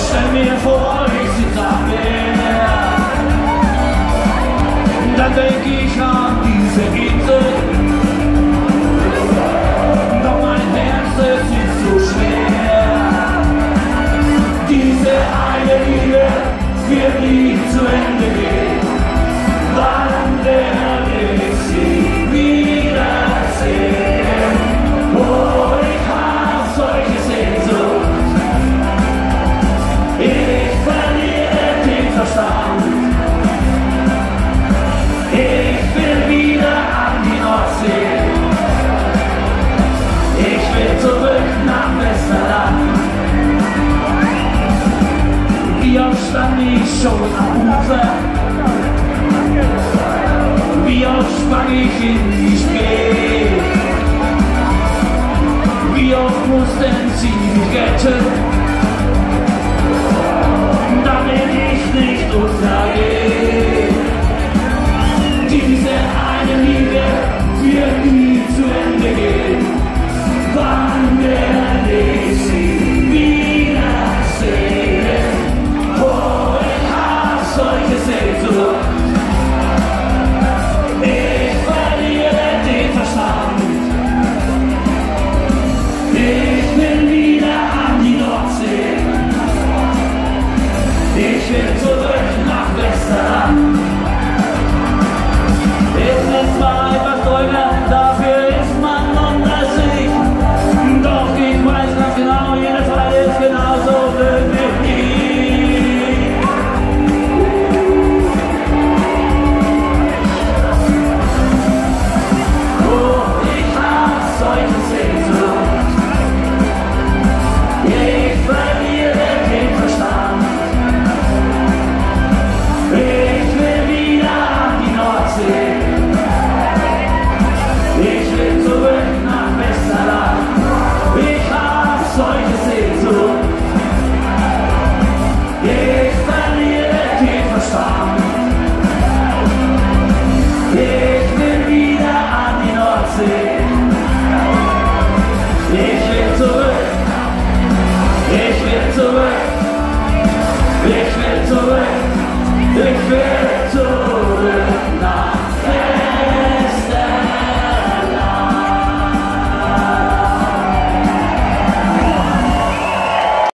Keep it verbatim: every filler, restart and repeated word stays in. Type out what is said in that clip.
stell mir vor, ich sitze am Meer. Dann denk ich an diese Insel. Doch mein Herz, es ist so schwer. Diese eine Liebe wird nie zu Ende gehen. Wann werde ich sie wiedersehen? Oh, ich hab solche Sehnsucht. Ich verliere den Verstand. Ich will wieder an die Nordsee. Ich will zurück nach Westerland. Wie oft stand ich schon am Ufer? Wie oft sprang ich in die Spree? Wie oft mussten sie mich retten, damit ich nicht untergehe? Diese eine Liebe wird nie zu Ende gehen. Wann werde ich sie wiedersehen? Oh, ich hab solche Sehnsucht. Ich verliere den Verstand. Ich will wieder an die Nordsee. Ich will zurück nach Westerland. Es ist zwar etwas teurer, dafür ist man unter sich. Doch ich weiß ganz genau, jeder Fall ist genauso blöd wie ich. Oh, ich hab solche Sehnsucht. Ich verliere den Verstand. Ich will wieder an die Nordsee. Ich will zurück nach Westerland. Ich hab solche Sehnsucht. Ich verliere den Verstand. Ich will wieder an die Nordsee. Ich will zurück. Ich will zurück. Ich will zurück. Ich will